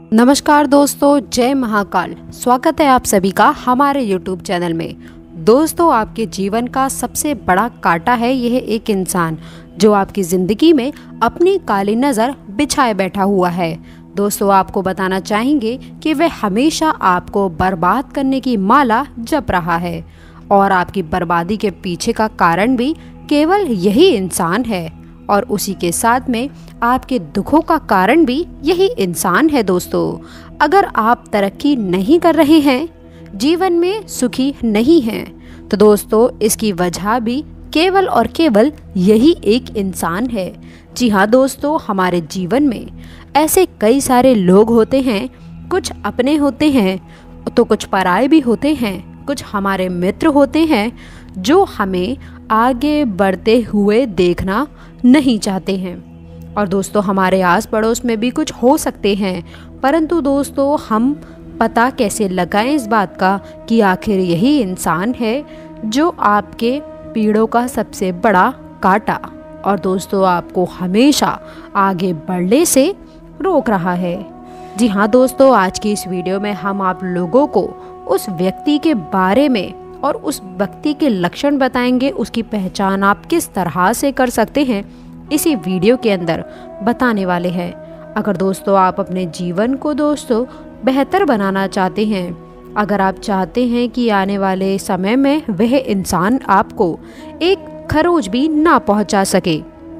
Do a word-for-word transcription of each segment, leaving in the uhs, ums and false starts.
नमस्कार दोस्तों, जय महाकाल। स्वागत है आप सभी का हमारे यूट्यूब चैनल में। दोस्तों, आपके जीवन का सबसे बड़ा कांटा है यह एक इंसान जो आपकी ज़िंदगी में अपनी काली नज़र बिछाए बैठा हुआ है। दोस्तों, आपको बताना चाहेंगे कि वह हमेशा आपको बर्बाद करने की माला जप रहा है और आपकी बर्बादी के पीछे का कारण भी केवल यही इंसान है और उसी के साथ में आपके दुखों का कारण भी यही इंसान है। दोस्तों, अगर आप तरक्की नहीं कर रहे हैं, जीवन में सुखी नहीं हैं, तो दोस्तों इसकी वजह भी केवल और केवल यही एक इंसान है। जी हाँ दोस्तों, हमारे जीवन में ऐसे कई सारे लोग होते हैं, कुछ अपने होते हैं तो कुछ पराये भी होते हैं, कुछ हमारे मित्र होते हैं जो हमें आगे बढ़ते हुए देखना नहीं चाहते हैं। और दोस्तों, हमारे आस पड़ोस में भी कुछ हो सकते हैं, परंतु दोस्तों हम पता कैसे लगाएं इस बात का कि आखिर यही इंसान है जो आपके पीड़ों का सबसे बड़ा कांटा और दोस्तों आपको हमेशा आगे बढ़ने से रोक रहा है। जी हाँ दोस्तों, आज की इस वीडियो में हम आप लोगों को उस व्यक्ति के बारे में और उस व्यक्ति के लक्षण बताएंगे, उसकी पहचान आप किस तरह से कर सकते हैं इसी वीडियो के अंदर बताने वाले हैं। अगर दोस्तों आप अपने जीवन को दोस्तों बेहतर बनाना चाहते हैं, अगर आप चाहते हैं कि आने वाले समय में वह इंसान आपको एक खरोच भी ना पहुंचा सके,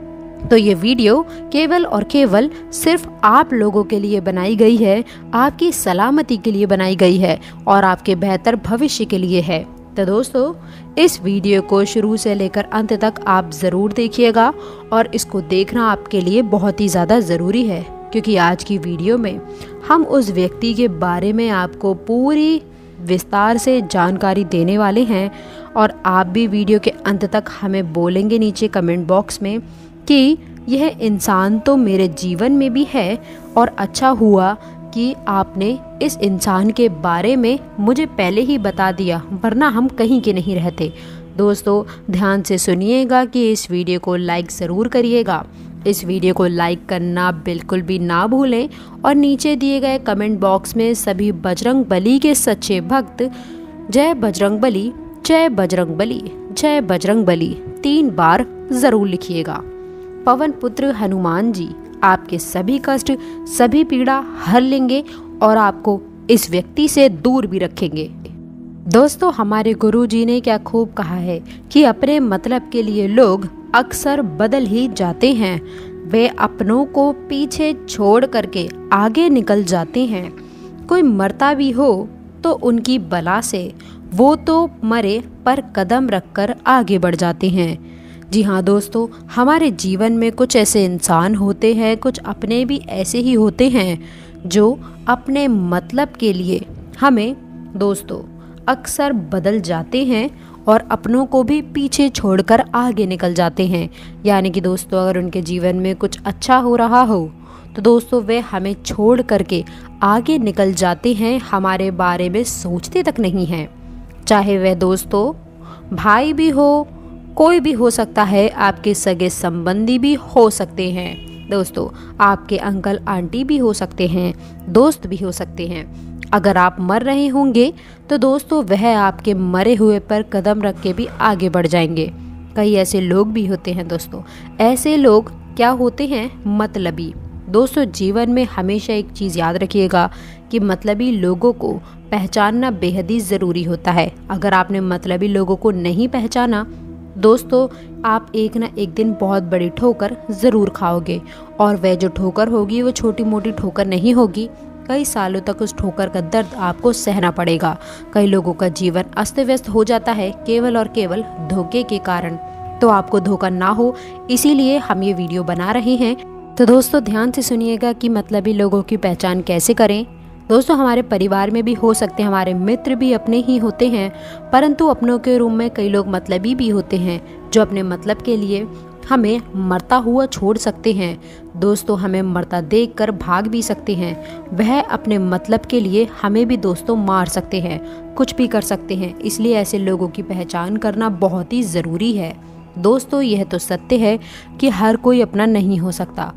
तो ये वीडियो केवल और केवल सिर्फ आप लोगों के लिए बनाई गई है, आपकी सलामती के लिए बनाई गई है और आपके बेहतर भविष्य के लिए है। तो दोस्तों, इस वीडियो को शुरू से लेकर अंत तक आप ज़रूर देखिएगा और इसको देखना आपके लिए बहुत ही ज़्यादा ज़रूरी है, क्योंकि आज की वीडियो में हम उस व्यक्ति के बारे में आपको पूरी विस्तार से जानकारी देने वाले हैं और आप भी वीडियो के अंत तक हमें बोलेंगे नीचे कमेंट बॉक्स में कि यह इंसान तो मेरे जीवन में भी है और अच्छा हुआ कि आपने इस इंसान के बारे में मुझे पहले ही बता दिया, वरना हम कहीं के नहीं रहते। दोस्तों ध्यान से सुनिएगा कि इस वीडियो को लाइक ज़रूर करिएगा। इस वीडियो को लाइक करना बिल्कुल भी ना भूलें और नीचे दिए गए कमेंट बॉक्स में सभी बजरंग बली के सच्चे भक्त जय बजरंग बली, जय बजरंग बली, जय बजरंग बली तीन बार ज़रूर लिखिएगा। पवन पुत्र हनुमान जी आपके सभी कष्ट, सभी पीड़ा हर लेंगे और आपको इस व्यक्ति से दूर भी रखेंगे। दोस्तों, हमारे गुरु जी ने क्या खूब कहा है कि अपने मतलब के लिए लोग अक्सर बदल ही जाते हैं। वे अपनों को पीछे छोड़ करके आगे निकल जाते हैं। कोई मरता भी हो तो उनकी बला से वो तो मरे पर कदम रखकर आगे बढ़ जाते हैं। जी हाँ दोस्तों, हमारे जीवन में कुछ ऐसे इंसान होते हैं, कुछ अपने भी ऐसे ही होते हैं जो अपने मतलब के लिए हमें दोस्तों अक्सर बदल जाते हैं और अपनों को भी पीछे छोड़कर आगे निकल जाते हैं। यानी कि दोस्तों अगर उनके जीवन में कुछ अच्छा हो रहा हो तो दोस्तों वे हमें छोड़ करके आगे निकल जाते हैं, हमारे बारे में सोचते तक नहीं हैं। चाहे वह दोस्तों भाई भी हो, कोई भी हो सकता है, आपके सगे संबंधी भी हो सकते हैं, दोस्तों आपके अंकल आंटी भी हो सकते हैं, दोस्त भी हो सकते हैं। अगर आप मर रहे होंगे तो दोस्तों वह आपके मरे हुए पर कदम रख के भी आगे बढ़ जाएंगे। कई ऐसे लोग भी होते हैं दोस्तों, ऐसे लोग क्या होते हैं, मतलबी। दोस्तों जीवन में हमेशा एक चीज़ याद रखिएगा कि मतलबी लोगों को पहचानना बेहद ही ज़रूरी होता है। अगर आपने मतलबी लोगों को नहीं पहचाना दोस्तों, आप एक ना एक दिन बहुत बड़ी ठोकर ज़रूर खाओगे और वह जो ठोकर होगी वो छोटी मोटी ठोकर नहीं होगी। कई सालों तक उस ठोकर का दर्द आपको सहना पड़ेगा। कई लोगों का जीवन अस्त व्यस्त हो जाता है केवल और केवल धोखे के कारण। तो आपको धोखा ना हो इसीलिए हम ये वीडियो बना रहे हैं। तो दोस्तों ध्यान से सुनिएगा कि मतलबी लोगों की पहचान कैसे करें। दोस्तों हमारे परिवार में भी हो सकते हैं, हमारे मित्र भी अपने ही होते हैं, परंतु अपनों के रूम में कई लोग मतलबी भी होते हैं जो अपने मतलब के लिए हमें मरता हुआ छोड़ सकते हैं। दोस्तों हमें मरता देखकर भाग भी सकते हैं। वह अपने मतलब के लिए हमें भी दोस्तों मार सकते हैं, कुछ भी कर सकते हैं। इसलिए ऐसे लोगों की पहचान करना बहुत ही ज़रूरी है। दोस्तों यह तो सत्य है कि हर कोई अपना नहीं हो सकता।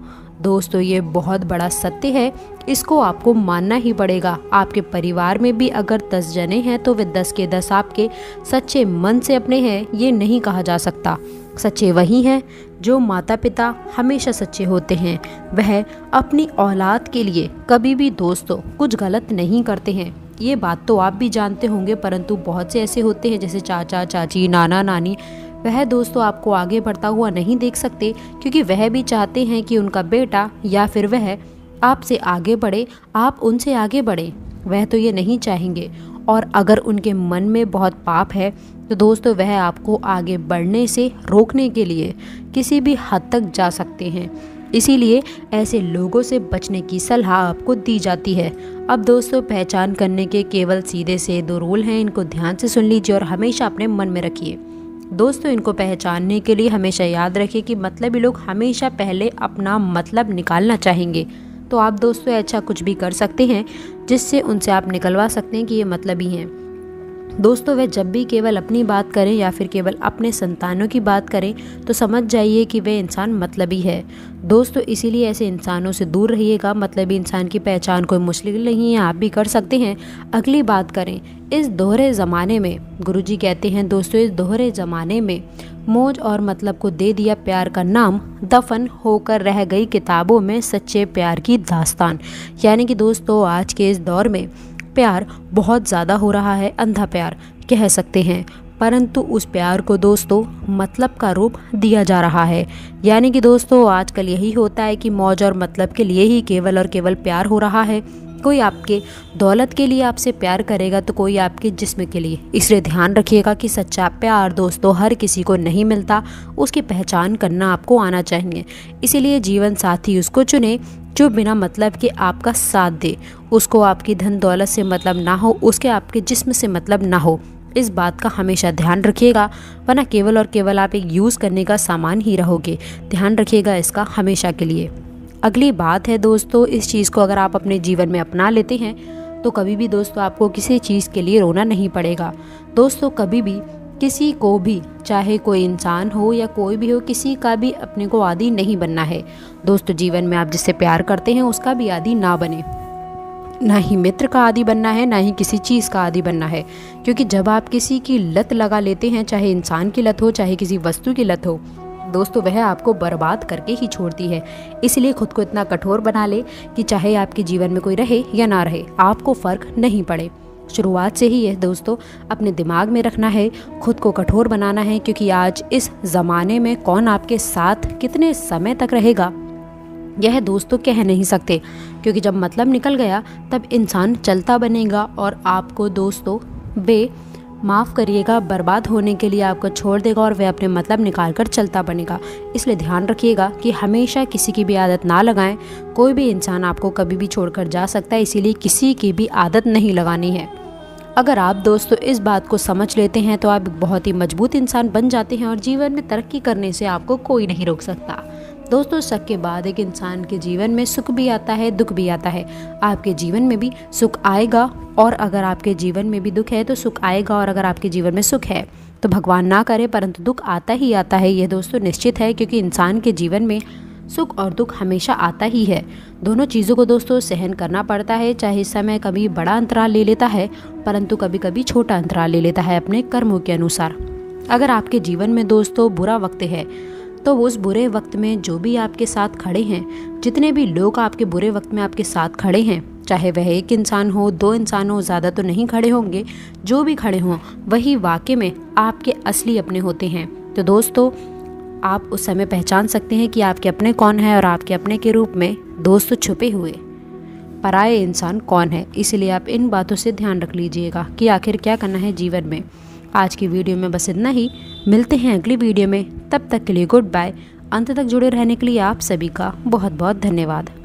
दोस्तों ये बहुत बड़ा सत्य है, इसको आपको मानना ही पड़ेगा। आपके परिवार में भी अगर दस जने हैं तो वे दस के दस आपके सच्चे मन से अपने हैं, ये नहीं कहा जा सकता। सच्चे वही हैं जो माता पिता हमेशा सच्चे होते हैं। वह अपनी औलाद के लिए कभी भी दोस्तों कुछ गलत नहीं करते हैं। ये बात तो आप भी जानते होंगे, परंतु बहुत से ऐसे होते हैं जैसे चाचा चाची, नाना नानी, वह दोस्तों आपको आगे बढ़ता हुआ नहीं देख सकते क्योंकि वह भी चाहते हैं कि उनका बेटा या फिर वह आपसे आगे बढ़े, आप उनसे आगे बढ़े। वह तो ये नहीं चाहेंगे, और अगर उनके मन में बहुत पाप है तो दोस्तों वह आपको आगे बढ़ने से रोकने के लिए किसी भी हद तक जा सकते हैं। इसीलिए ऐसे लोगों से बचने की सलाह आपको दी जाती है। अब दोस्तों पहचान करने के केवल सीधे से दो रूल हैं, इनको ध्यान से सुन लीजिए और हमेशा अपने मन में रखिए। दोस्तों इनको पहचानने के लिए हमेशा याद रखिए कि मतलबी लोग हमेशा पहले अपना मतलब निकालना चाहेंगे। तो आप दोस्तों ऐसा कुछ भी कर सकते हैं जिससे उनसे आप निकलवा सकते हैं कि ये मतलबी हैं। दोस्तों वे जब भी केवल अपनी बात करें या फिर केवल अपने संतानों की बात करें तो समझ जाइए कि वे इंसान मतलबी है। दोस्तों इसीलिए ऐसे इंसानों से दूर रहिएगा। मतलबी इंसान की पहचान कोई मुश्किल नहीं है, आप भी कर सकते हैं। अगली बात करें, इस दोहरे ज़माने में गुरुजी कहते हैं दोस्तों, इस दोहरे ज़माने में मौज और मतलब को दे दिया प्यार का नाम, दफन होकर रह गई किताबों में सच्चे प्यार की दास्तान। यानी कि दोस्तों आज के इस दौर में प्यार बहुत ज़्यादा हो रहा है, अंधा प्यार कह सकते हैं, परंतु उस प्यार को दोस्तों मतलब का रूप दिया जा रहा है। यानी कि दोस्तों आजकल यही होता है कि मौज और मतलब के लिए ही केवल और केवल प्यार हो रहा है। कोई आपके दौलत के लिए आपसे प्यार करेगा तो कोई आपके जिस्म के लिए। इसलिए ध्यान रखिएगा कि सच्चा प्यार दोस्तों हर किसी को नहीं मिलता, उसकी पहचान करना आपको आना चाहिए। इसीलिए जीवन साथी उसको चुने जो बिना मतलब के आपका साथ दे, उसको आपकी धन दौलत से मतलब ना हो, उसके आपके जिस्म से मतलब ना हो। इस बात का हमेशा ध्यान रखिएगा, वरना केवल और केवल आप एक यूज़ करने का सामान ही रहोगे। ध्यान रखिएगा इसका हमेशा के लिए। अगली बात है दोस्तों, इस चीज़ को अगर आप अपने जीवन में अपना लेते हैं तो कभी भी दोस्तों आपको किसी चीज़ के लिए रोना नहीं पड़ेगा। दोस्तों कभी भी किसी को भी, चाहे कोई इंसान हो या कोई भी हो, किसी का भी अपने को आदी नहीं बनना है। दोस्तों जीवन में आप जिससे प्यार करते हैं उसका भी आदी ना बने, ना ही मित्र का आदी बनना है, ना ही किसी चीज़ का आदी बनना है। क्योंकि जब आप किसी की लत लगा लेते हैं, चाहे इंसान की लत हो चाहे किसी वस्तु की लत हो, दोस्तों वह आपको बर्बाद करके ही छोड़ती है। इसलिए खुद को इतना कठोर बना ले कि चाहे आपके जीवन में कोई रहे या ना रहे, आपको फ़र्क नहीं पड़े। शुरुआत से ही यह दोस्तों अपने दिमाग में रखना है, खुद को कठोर बनाना है, क्योंकि आज इस ज़माने में कौन आपके साथ कितने समय तक रहेगा यह दोस्तों कह नहीं सकते। क्योंकि जब मतलब निकल गया तब इंसान चलता बनेगा और आपको दोस्तों बे माफ़ करिएगा बर्बाद होने के लिए आपको छोड़ देगा और वह अपने मतलब निकाल कर चलता बनेगा। इसलिए ध्यान रखिएगा कि हमेशा किसी की भी आदत ना लगाएं। कोई भी इंसान आपको कभी भी छोड़कर जा सकता है, इसीलिए किसी की भी आदत नहीं लगानी है। अगर आप दोस्तों इस बात को समझ लेते हैं तो आप बहुत ही मजबूत इंसान बन जाते हैं और जीवन में तरक्की करने से आपको कोई नहीं रोक सकता। दोस्तों शक के बाद एक इंसान के जीवन में सुख भी आता है, दुख भी आता है। आपके जीवन में भी सुख आएगा और अगर आपके जीवन में भी दुख है तो सुख आएगा, और अगर आपके जीवन में सुख है तो भगवान ना करे परंतु दुख आता ही आता है। यह दोस्तों निश्चित है, क्योंकि इंसान के जीवन में सुख और दुख हमेशा आता ही है। दोनों चीज़ों को दोस्तों सहन करना पड़ता है। चाहे इस समय कभी बड़ा अंतराल ले लेता है परंतु कभी कभी छोटा अंतराल ले लेता है अपने कर्मों के अनुसार। अगर आपके जीवन में दोस्तों बुरा वक्त है तो उस बुरे वक्त में जो भी आपके साथ खड़े हैं, जितने भी लोग आपके बुरे वक्त में आपके साथ खड़े हैं, चाहे वह एक इंसान हो, दो इंसान हो, ज़्यादा तो नहीं खड़े होंगे, जो भी खड़े हों वही वाकई में आपके असली अपने होते हैं। तो दोस्तों आप उस समय पहचान सकते हैं कि आपके अपने कौन है और आपके अपने के रूप में दोस्तों छुपे हुए पराये इंसान कौन है। इसलिए आप इन बातों से ध्यान रख लीजिएगा कि आखिर क्या करना है जीवन में। आज की वीडियो में बस इतना ही, मिलते हैं अगली वीडियो में। तब तक के लिए गुड बाय। अंत तक जुड़े रहने के लिए आप सभी का बहुत बहुत धन्यवाद।